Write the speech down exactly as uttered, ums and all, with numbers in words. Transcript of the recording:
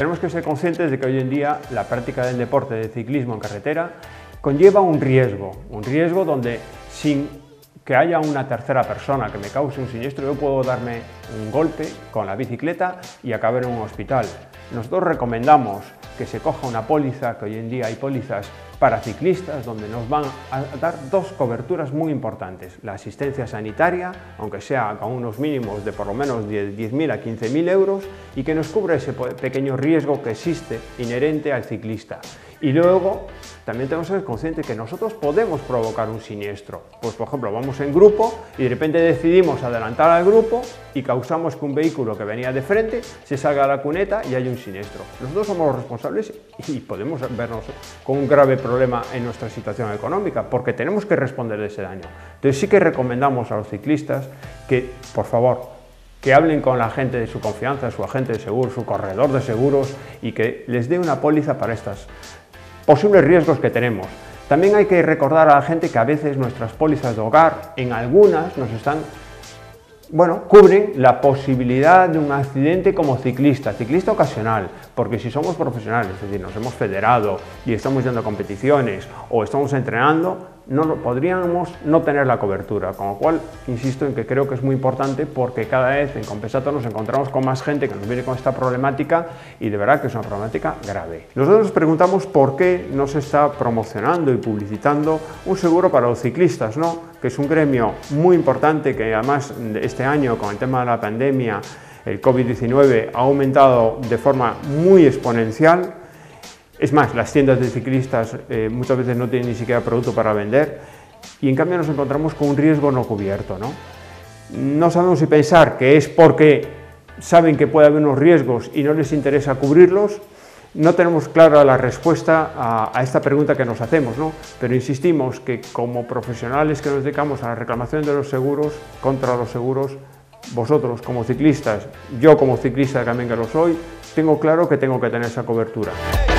Tenemos que ser conscientes de que hoy en día la práctica del deporte de ciclismo en carretera conlleva un riesgo, un riesgo donde sin que haya una tercera persona que me cause un siniestro, yo puedo darme un golpe con la bicicleta y acabar en un hospital. Nosotros recomendamos que se coja una póliza, que hoy en día hay pólizas para ciclistas, donde nos van a dar dos coberturas muy importantes. La asistencia sanitaria, aunque sea con unos mínimos de por lo menos diez mil a quince mil euros, y que nos cubre ese pequeño riesgo que existe inherente al ciclista. Y luego, también tenemos que ser conscientes que nosotros podemos provocar un siniestro. Pues, por ejemplo, vamos en grupo y de repente decidimos adelantar al grupo y causamos que un vehículo que venía de frente se salga a la cuneta y haya un siniestro. Nosotros somos los responsables y podemos vernos con un grave problema en nuestra situación económica porque tenemos que responder de ese daño. Entonces sí que recomendamos a los ciclistas que, por favor, que hablen con la gente de su confianza, su agente de seguros, su corredor de seguros y que les dé una póliza para estas posibles riesgos que tenemos. También hay que recordar a la gente que a veces nuestras pólizas de hogar, en algunas, nos están, bueno, cubren la posibilidad de un accidente como ciclista, ciclista ocasional, porque si somos profesionales, es decir, nos hemos federado y estamos yendo a competiciones o estamos entrenando, no podríamos no tener la cobertura, con lo cual insisto en que creo que es muy importante porque cada vez en Compensator nos encontramos con más gente que nos viene con esta problemática y de verdad que es una problemática grave. Nosotros nos preguntamos por qué no se está promocionando y publicitando un seguro para los ciclistas, ¿no? Que es un gremio muy importante que además este año con el tema de la pandemia, el COVID diecinueve ha aumentado de forma muy exponencial. Es más, las tiendas de ciclistas eh, muchas veces no tienen ni siquiera producto para vender y en cambio nos encontramos con un riesgo no cubierto, ¿no? No sabemos si pensar que es porque saben que puede haber unos riesgos y no les interesa cubrirlos. No tenemos clara la respuesta a, a esta pregunta que nos hacemos, ¿no? Pero insistimos que como profesionales que nos dedicamos a la reclamación de los seguros, contra los seguros, vosotros como ciclistas, yo como ciclista también que lo soy, tengo claro que tengo que tener esa cobertura.